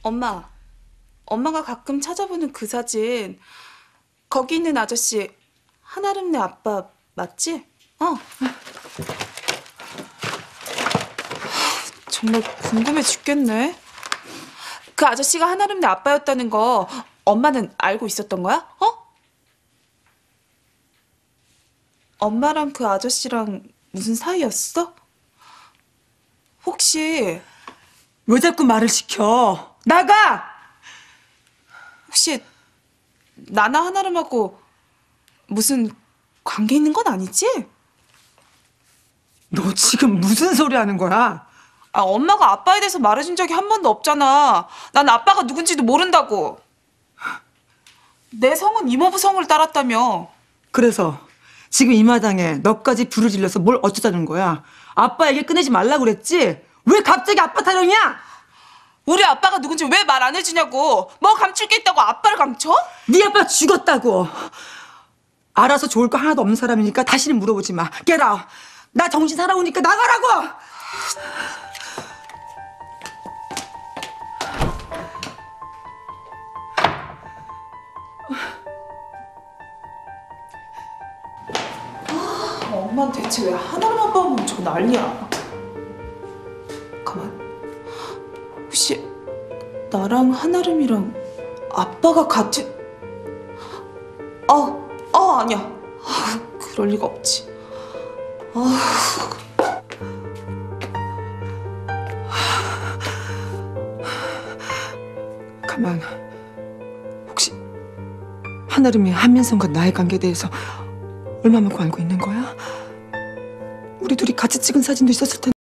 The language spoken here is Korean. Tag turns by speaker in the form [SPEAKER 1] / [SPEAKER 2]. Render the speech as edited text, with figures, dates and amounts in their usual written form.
[SPEAKER 1] 엄마, 엄마가 가끔 찾아보는 그 사진, 거기 있는 아저씨 한아름네 아빠 맞지? 정말 궁금해 죽겠네. 그 아저씨가 한아름네 아빠였다는 거 엄마는 알고 있었던 거야? 엄마랑 그 아저씨랑 무슨 사이였어? 혹시
[SPEAKER 2] 왜 자꾸 말을 시켜? 나가!
[SPEAKER 1] 혹시 나나 한아름하고 무슨 관계 있는 건 아니지?
[SPEAKER 2] 너 지금 무슨 소리 하는 거야?
[SPEAKER 1] 엄마가 아빠에 대해서 말해준 적이 한 번도 없잖아. 난 아빠가 누군지도 모른다고. 내 성은 이모부 성을 따랐다며.
[SPEAKER 2] 그래서 지금 이 마당에 너까지 불을 질러서 뭘 어쩌자는 거야? 아빠 얘기 꺼내지 말라고 그랬지? 왜 갑자기 아빠 타령이야?
[SPEAKER 1] 우리 아빠가 누군지 왜 말 안 해주냐고. 뭐 감출 게 있다고 아빠를 감춰?
[SPEAKER 2] 네 아빠 죽었다고. 알아서 좋을 거 하나도 없는 사람이니까 다시는 물어보지 마. 깨라. 나 정신 살아오니까 나가라고.
[SPEAKER 1] 엄마는 대체 왜 하나름 아빠 보면 저 난리야. 가만. 혹시 나랑 한아름이랑 아빠가 같은... 아니야. 그럴 리가 없지.
[SPEAKER 2] 가만. 혹시 한아름이 한민성과 나의 관계에 대해서 얼마만큼 알고 있는 거야? 우리 둘이 같이 찍은 사진도 있었을 텐데.